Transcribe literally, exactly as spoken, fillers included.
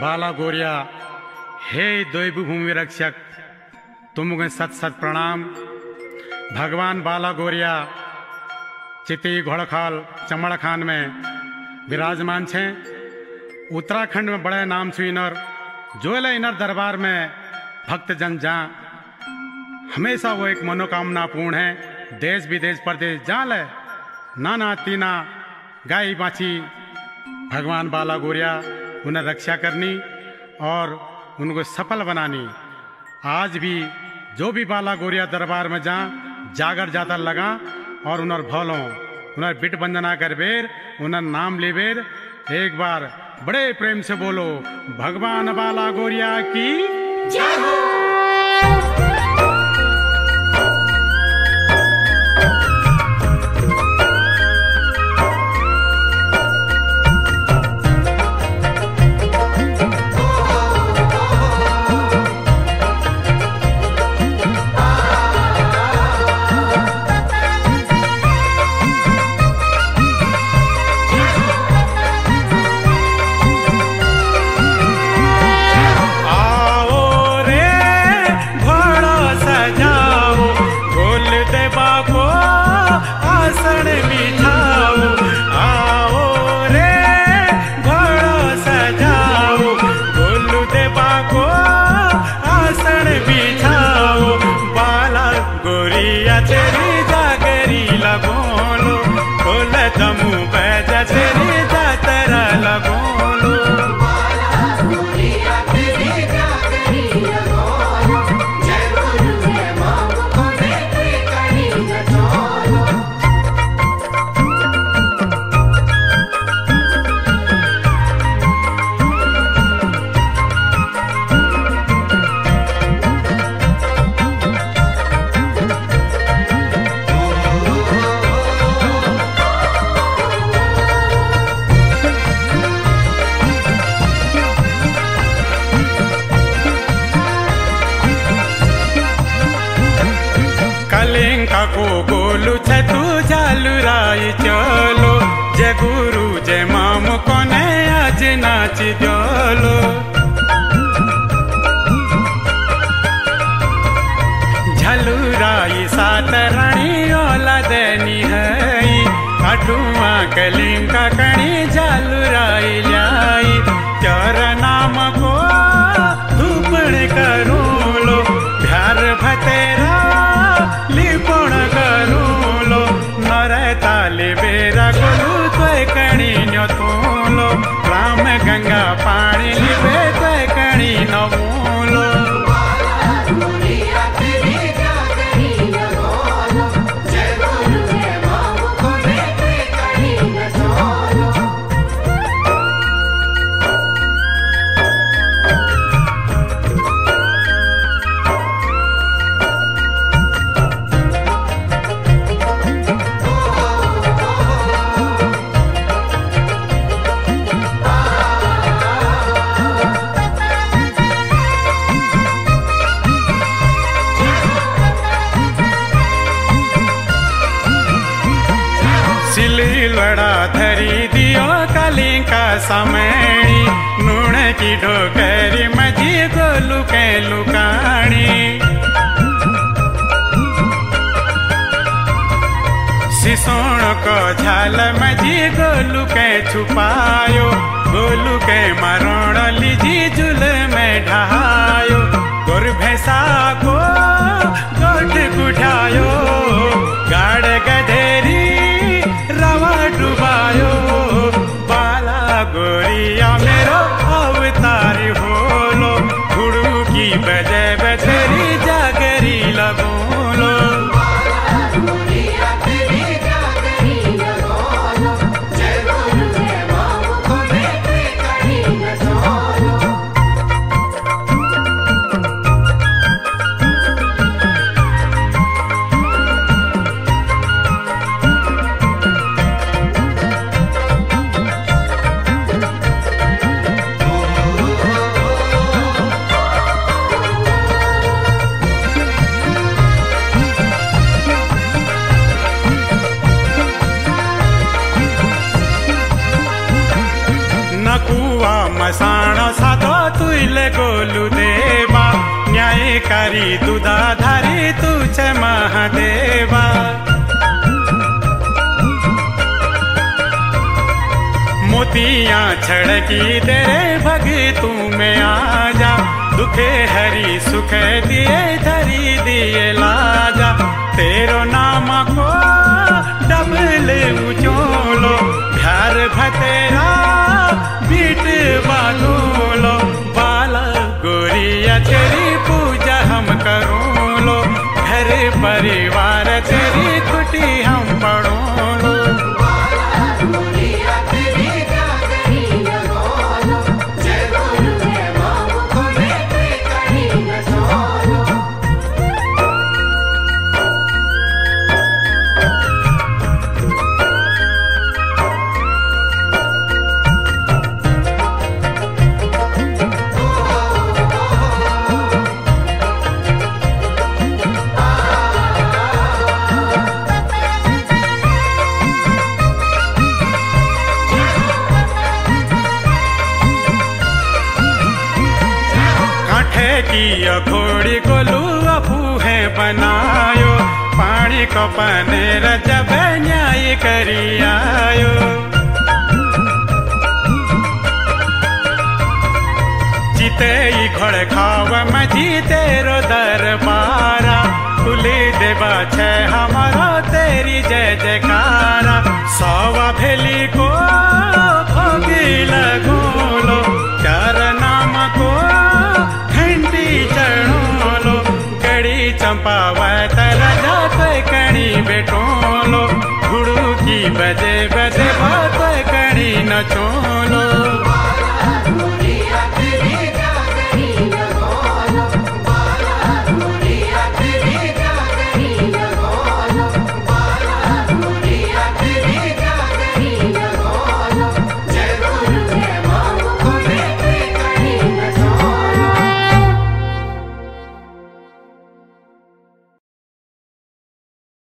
बाला गोरिया, हे दैव भूमि रक्षक, तुमको सत सत प्रणाम। भगवान बाला गोरिया चिती घोड़खाल चमड़खान में विराजमान छे। उत्तराखंड में बड़े नाम से इनर जोले इनर दरबार में भक्तजन जा हमेशा वो एक मनोकामना पूर्ण है। देश विदेश प्रदेश जा ले नाना तीना गाय बाछी भगवान बाला गोरिया उन्हें रक्षा करनी और उनको सफल बनानी। आज भी जो भी बाला गोरिया दरबार में जा जागर जाता लगा और उन्हें भोलों उन्हें बिट वंदना कर बेर उन्हें नाम ले बेर एक बार बड़े प्रेम से बोलो भगवान बाला गोरिया की जय हो। को गोलू छे तू जालू राई चलो जय गुरु जय माम कोने आज नाच जोलो। झलू राई सात रानी ओला देनी है अठुआ कलिंग का कणी जालू राई लाई चर नाम को धूपण करूं लो प्यार भतेरा लिपण करूं लो नरे ताली बेरा गोलू तो कणी न्यो तू लो राम गंगा पानी लिबे तो कणी नवू लो। सिलवड़ा धरी दियो कलिंका समेणी नूण की ढोकरी मजी गोलू के लुकाणी। सिसोण को झाल मजी गोलू के छुपायो गोलू के मरण लीजी जुल में ढहायो गोर भैंसा को गोठ कुठायो गाड़ गधेरी रवा डुबायो बाला गोरिया मेरो अवतार होलो गुरु की बजे बजरी जागरी लगोलो। करी दुधाधारी तुझे महादेवा। मोतियाँ छड़की तेरे भगतू में आजा, दुखे हरी सुख दिए धरी दिए लाजा। तेरो नाम को डबल उचोलो, प्यार भतेरा बीट बालोलो। बाला गोरिया तेरी पूजा हम करूँ लो, घर परिवार तेरी कुटी हम पढ़ो लो। की घोड़ी को लुआ फूहे बनायो, पानी को पनेर जब न्याय करी आयो। जीते ही घोड़ खाव मजी तेरो दरबारा, तुली देवा छे हमारा तेरी जय जयकारा। सौवा भेली को भोगी लगोलो, चार नाम को चढ़ोलो। कड़ी चंपावत राजा तो कड़ी बेटोलो, गुड़ू की बजे बजे बात कड़ी न चोलो।